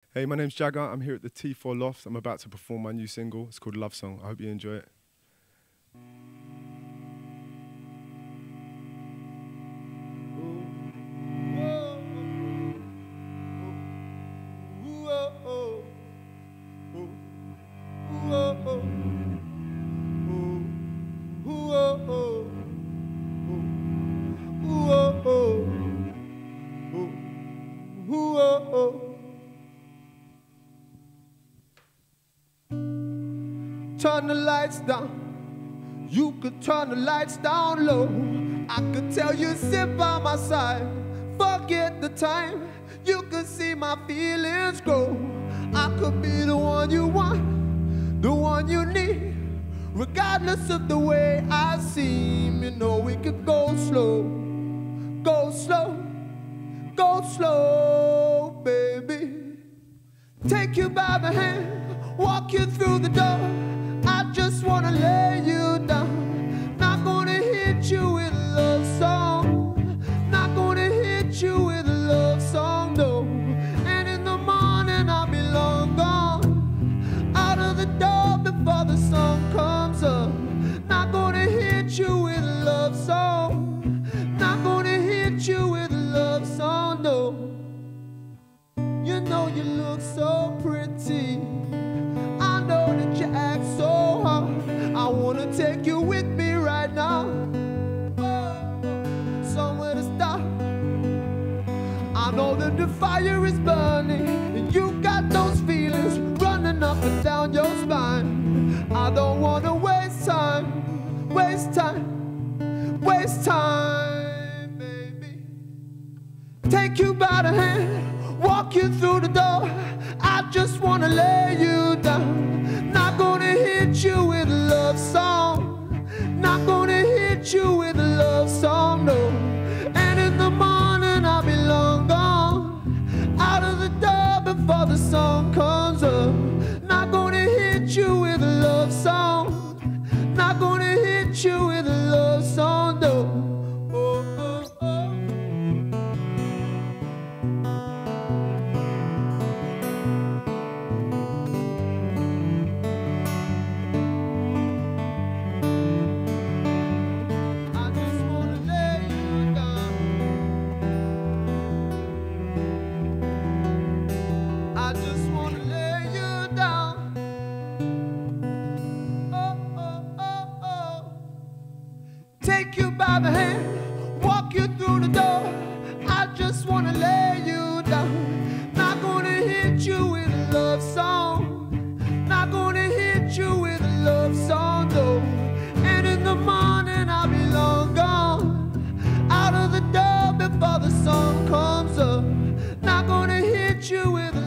Hey, my name's Jagga. I'm here at the T4 Loft. I'm about to perform my new single. It's called Love Song. I hope you enjoy it. Turn the lights down. You could turn the lights down low. I could tell you sit by my side. Forget the time. You could see my feelings grow. I could be the one you want, the one you need. Regardless of the way I seem, you know we could go slow, go slow, go slow, baby. Take you by the hand, walk you through the door. I just wanna lay you down. Not gonna hit you with a love song. Not gonna hit you with a love song, no. And in the morning I'll be long gone, out of the door before the sun comes up. Not gonna hit you with a love song. Not gonna hit you with a love song, no. You know you look so pretty. I know that you act so hard. I wanna take you with me right now, somewhere to stop. I know that the fire is burning and you got those feelings running up and down your spine. I don't wanna waste time, waste time, waste time, baby. Take you by the hand, walk you through the door. I just wanna lay you down. Not gonna hit you with a love song. Not gonna hit you with a love song, no. And in the morning I'll be long gone, out of the door before the sun comes up. Not gonna hit you with a love song. Not gonna hit you with a love song, no. I just wanna lay you down. Oh, oh, oh, oh. Take you by the hand, walk you through the door. I just wanna lay you down. Not gonna hit you with a love song. Not gonna hit you with a love song, no. And in the morning I'll be long gone, out of the door before the sun comes up. Not gonna hit you with a